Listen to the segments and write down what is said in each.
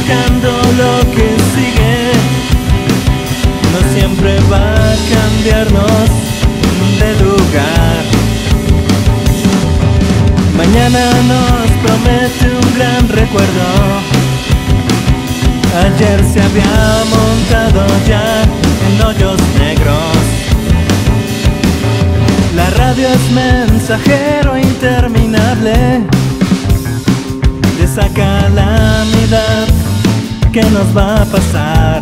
buscando lo que sigue. No siempre va a cambiarnos de lugar. Mañana nos promete un gran recuerdo. Ayer se había montado ya en hoyos negros. La radio es mensajero interminable de esa calamidad que nos va a pasar.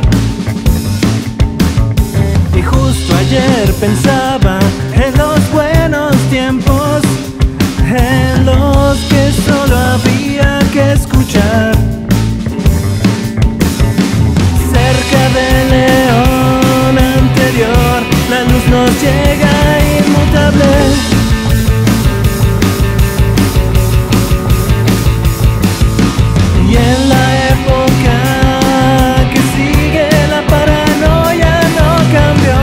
Y justo ayer pensaba en los buenos tiempos, en los que solo había que escuchar. Cerca del león anterior, la luz nos llega inmutable. Y en la época que sigue, la paranoia no cambió.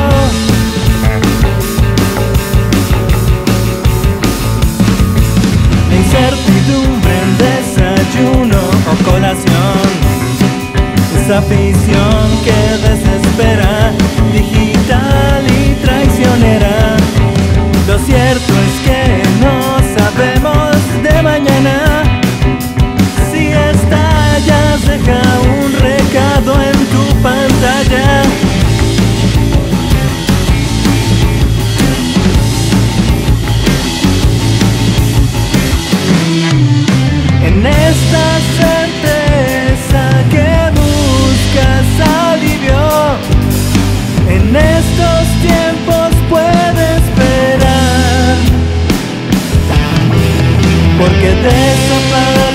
La incertidumbre en desayuno o colación, esa afición que desespera, digital y traicionera. Lo cierto es que no sabemos de mañana. Si estallas, deja un recado en tu pantalla. En esta certeza que buscas alivio, en estos tiempos puedes esperar, porque desaparece